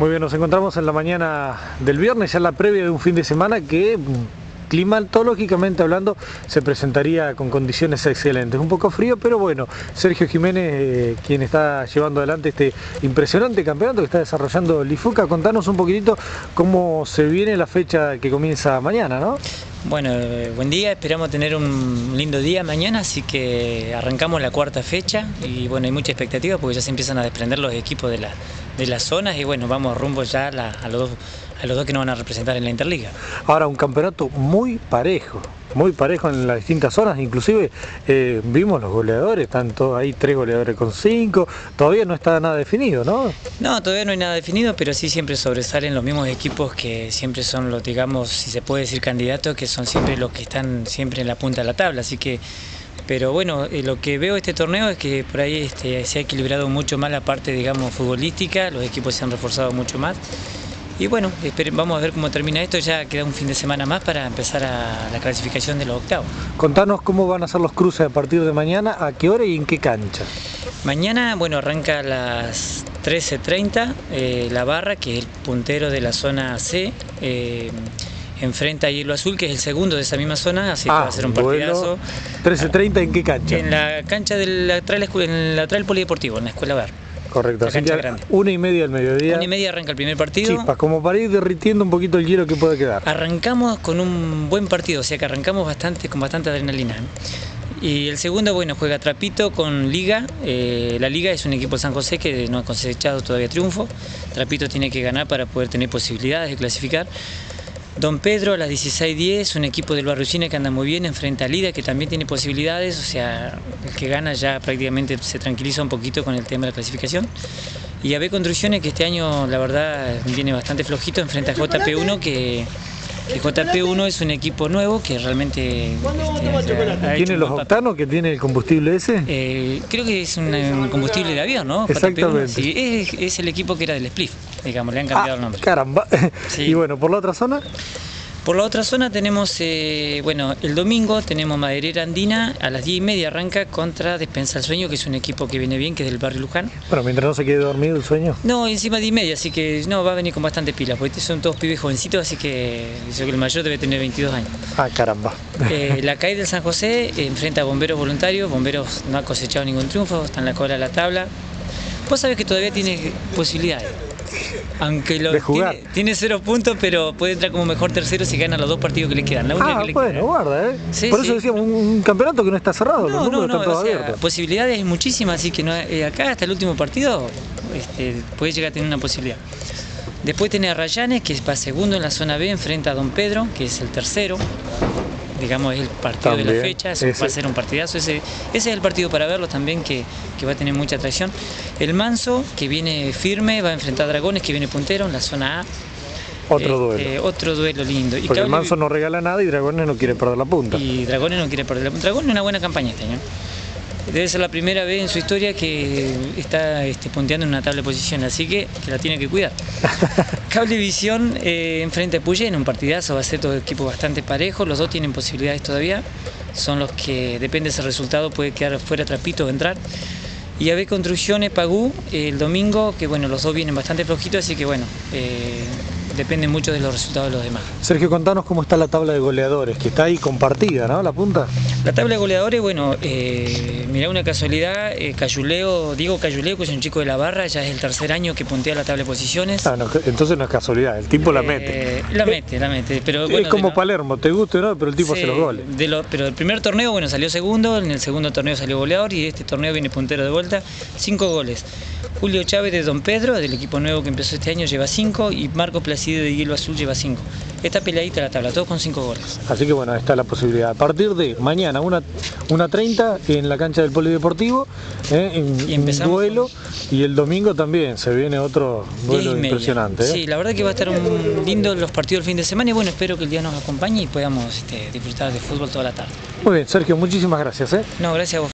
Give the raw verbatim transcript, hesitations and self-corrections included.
Muy bien, nos encontramos en la mañana del viernes, ya la previa de un fin de semana que, climatológicamente hablando, se presentaría con condiciones excelentes. Un poco frío, pero bueno, Sergio Jiménez, eh, quien está llevando adelante este impresionante campeonato que está desarrollando el IFUCA, contanos un poquitito cómo se viene la fecha que comienza mañana, ¿no? Bueno, eh, buen día, esperamos tener un lindo día mañana, así que arrancamos la cuarta fecha y bueno, hay mucha expectativa porque ya se empiezan a desprender los equipos de, la, de las zonas y bueno, vamos rumbo ya a, la, a, los dos, a los dos que nos van a representar en la Interliga. Ahora, un campeonato muy parejo, muy parejo en las distintas zonas, inclusive eh, vimos los goleadores, tanto hay tres goleadores con cinco, todavía no está nada definido, ¿no? No, todavía no hay nada definido, pero sí siempre sobresalen los mismos equipos que siempre son los, digamos, si se puede decir candidatos, que son siempre los que están siempre en la punta de la tabla, así que, pero bueno, eh, lo que veo de este torneo es que por ahí este, se ha equilibrado mucho más la parte, digamos, futbolística, los equipos se han reforzado mucho más. Y bueno, esperen, vamos a ver cómo termina esto, ya queda un fin de semana más para empezar a la clasificación de los octavos. Contanos cómo van a ser los cruces a partir de mañana, a qué hora y en qué cancha. Mañana, bueno, arranca a las trece treinta, eh, la Barra, que es el puntero de la zona C, eh, enfrenta a Hielo Azul, que es el segundo de esa misma zona, así que ah, va a ser un partidazo. trece treinta, ¿en qué cancha? En la cancha del lateral, en la lateral polideportivo, en la Escuela Bar. Correcto, así que grande. Una y media del mediodía. Una y media arranca el primer partido. Chispas, como para ir derritiendo un poquito el hielo que puede quedar. Arrancamos con un buen partido, o sea que arrancamos bastante con bastante adrenalina. Y el segundo, bueno, juega Trapito con Liga. Eh, la Liga es un equipo de San José que no ha cosechado todavía triunfo. Trapito tiene que ganar para poder tener posibilidades de clasificar. Don Pedro a las dieciséis diez, un equipo del Barrio China que anda muy bien, enfrenta a Lida que también tiene posibilidades, o sea, el que gana ya prácticamente se tranquiliza un poquito con el tema de la clasificación. Y A B Construcciones, que este año la verdad viene bastante flojito, enfrenta a J P uno que... que J P uno es un equipo nuevo que realmente este, ¿Tiene los octanos que tiene el combustible ese? Eh, creo que es un, un combustible de avión, ¿no? Exactamente. Sí, es, es el equipo que era del Spliff, digamos, le han cambiado ah, el nombre. Caramba. Sí. Y bueno, ¿por la otra zona? Por la otra zona tenemos, eh, bueno, el domingo tenemos Maderera Andina, a las diez y media arranca contra Despensa del Sueño, que es un equipo que viene bien, que es del barrio Luján. Bueno, mientras no se quede dormido el sueño. No, encima de diez y media, así que no, va a venir con bastante pila, porque son todos pibes jovencitos, así que yo creo que el mayor debe tener veintidós años. Ah, caramba. Eh, la C A I del San José eh, enfrenta a Bomberos Voluntarios, Bomberos no ha cosechado ningún triunfo, está en la cola de la tabla. Vos sabés que todavía tiene posibilidades. Aunque lo tiene, tiene cero puntos, pero puede entrar como mejor tercero si gana los dos partidos que le quedan. La única ah, que le bueno, queda. guarda, ¿eh? Sí, Por sí. eso decíamos, un, un campeonato que no está cerrado, no, los números no, no, están todos o sea, abiertos. Posibilidades hay muchísimas, así que no, eh, acá hasta el último partido este, puede llegar a tener una posibilidad. Después tiene a Rayanes, que va segundo en la zona B, enfrenta a Don Pedro, que es el tercero. Digamos, es el partido también de la fecha, eso va a ser un partidazo, ese, ese es el partido para verlo también, que, que va a tener mucha atracción. El Manso, que viene firme, va a enfrentar a Dragones, que viene puntero en la zona A. Otro este, duelo. Otro duelo lindo. Porque y el Manso no regala nada y Dragones no quiere perder la punta. Y Dragones no quiere perder la punta. Dragones es una buena campaña este año. Debe ser la primera vez en su historia que está este, punteando en una tabla de posiciones, así que, que la tiene que cuidar. Cablevisión eh, enfrente a Puyén, un partidazo, va a ser todo equipo bastante parejo, los dos tienen posibilidades todavía, son los que, depende de ese resultado, puede quedar fuera Trapito o entrar. Y A B Construcciones, Pagú, eh, el domingo, que bueno, los dos vienen bastante flojitos, así que bueno, eh, depende mucho de los resultados de los demás. Sergio, contanos cómo está la tabla de goleadores, que está ahí compartida, ¿no? La punta. La tabla de goleadores, bueno, eh, mirá una casualidad, eh, Cayuleo, Diego Cayuleo, que es un chico de la Barra, ya es el tercer año que puntea la tabla de posiciones. Ah, no, entonces no es casualidad, el tipo eh, la mete. La mete, la mete. Pero, bueno, es como no, Palermo, te guste o no, pero el tipo sí, hace los goles. De lo, pero el primer torneo, bueno, salió segundo, en el segundo torneo salió goleador y este torneo viene puntero de vuelta, cinco goles. Julio Chávez de Don Pedro, del equipo nuevo que empezó este año, lleva cinco y Marco Placido de Hielo Azul lleva cinco. Está peleadita la tabla, todos con cinco goles. Así que bueno, está la posibilidad. A partir de mañana, una treinta en la cancha del Polideportivo, eh, en y un duelo, y el domingo también se viene otro duelo impresionante. ¿eh? Sí, la verdad que va a estar un lindo los partidos del fin de semana y bueno, espero que el día nos acompañe y podamos este, disfrutar de fútbol toda la tarde. Muy bien, Sergio, muchísimas gracias. ¿eh? No, gracias a vos.